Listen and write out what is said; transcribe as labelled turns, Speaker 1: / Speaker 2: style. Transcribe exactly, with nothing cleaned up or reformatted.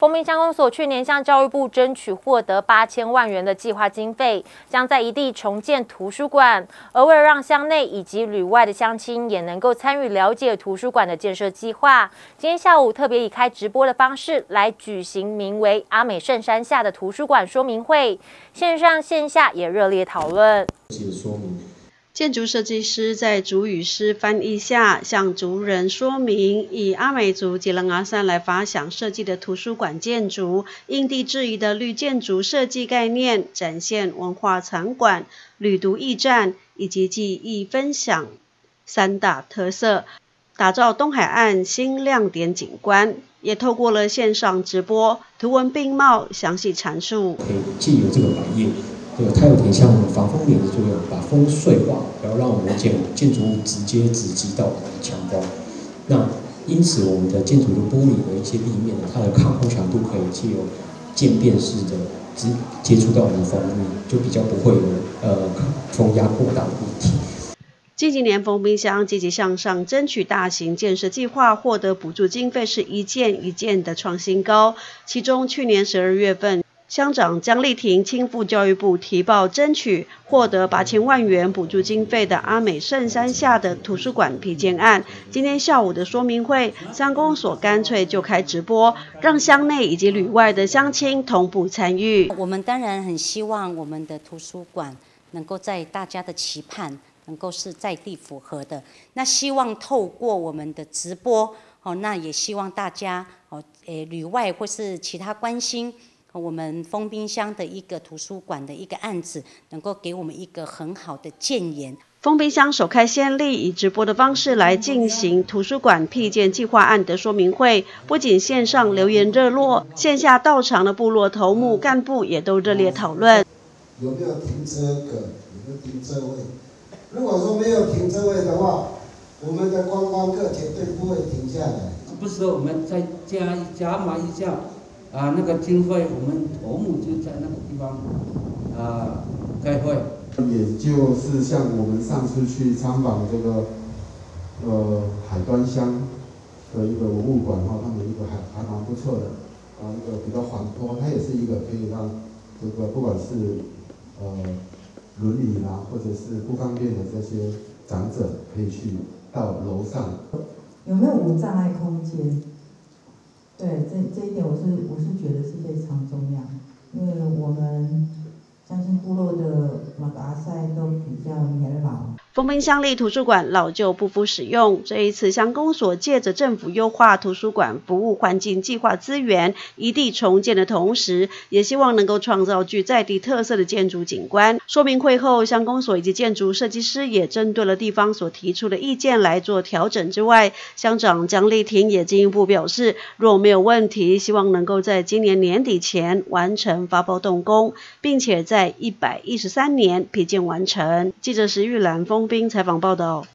Speaker 1: 丰滨乡公所去年向教育部争取获得八千万元的计划经费，将在一地重建图书馆。而为了让乡内以及旅外的乡亲也能够参与了解图书馆的建设计划，今天下午特别以开直播的方式来举行名为“阿美圣山下”的图书馆说明会，线上线下也热烈讨论。
Speaker 2: 说明。
Speaker 3: 建筑设计师在族语师翻译下，向族人说明以阿美族吉楞阿山来发想设计的图书馆建筑，因地制宜的绿建筑设计概念，展现文化场馆、旅读驿站以及记忆分享三大特色，打造东海岸新亮点景观。也透过了线上直播，图文并茂，详细阐述。
Speaker 2: 可以借由这个百叶。 对，它有点像防风帘的作用，把风碎化，然后让我们建建筑物直接直击到我们的强光。那因此，我们的建筑的玻璃的一些立面呢，它的抗风强度可以借由渐变式的直接触到我们的风面，就比较不会有呃风压过大的问题。
Speaker 3: 近几年，丰滨乡积极向上争取大型建设计划，获得补助经费是一件一件的创新高。其中，去年十二月份。 乡长江丽婷亲赴教育部提报争取获得八千万元补助经费的阿美圣山下的图书馆批建案。今天下午的说明会，乡公所干脆就开直播，让乡内以及旅外的乡亲同步参与。
Speaker 4: 我们当然很希望我们的图书馆能够在大家的期盼，能够是在地符合的。那希望透过我们的直播，哦，那也希望大家哦，诶，旅外或是其他关心。 我们丰滨乡的一个图书馆的一个案子，能够给我们一个很好的建言。
Speaker 3: 丰滨乡首开先例，以直播的方式来进行图书馆辟建计划案的说明会。不仅线上留言热络，线下到场的部落头目干部也都热烈讨论。
Speaker 5: 有没有停车格？有没有停车位？如果说没有停车位的话，我们的观光客绝对不会停下来。
Speaker 6: 不是我们再加加码一下。 啊，那个经费，我们头目就在那个地方啊开会。
Speaker 7: 也就是像我们上次去参访这个呃海端乡的一个文物馆哈，他们一个还还蛮不错的，啊一个比较缓坡，它也是一个可以让这个不管是呃轮椅啦，或者是不方便的这些长者，可以去到楼上。
Speaker 8: 有没有无障碍空间？ 对，这这一点我是我是觉得是非常重要，因为我们相信部落的马达赛都比较年老。
Speaker 3: 丰滨乡立图书馆老旧不敷使用，这一次乡公所借着政府优化图书馆服务环境计划资源，一地重建的同时，也希望能够创造具在地特色的建筑景观。说明会后，乡公所以及建筑设计师也针对了地方所提出的意见来做调整之外，乡长江丽婷也进一步表示，若没有问题，希望能够在今年年底前完成发包动工，并且在一百一十三年批建完成。记者石玉兰丰滨采访报道。